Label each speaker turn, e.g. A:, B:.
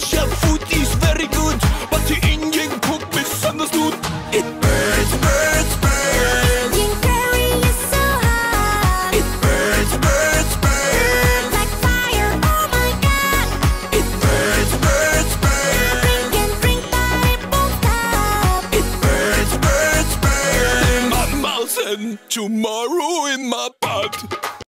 A: Chef food is very good, but the Indian cook misunderstood. It burns, burns, burns.
B: King curry is so hot.
A: It burns, burns, burns.
B: Like fire, oh my god.
A: It burns, burns, burns.
B: Drink and drink, but it won't stop.
A: It burns, burns, burns. In my mouth and tomorrow in my butt.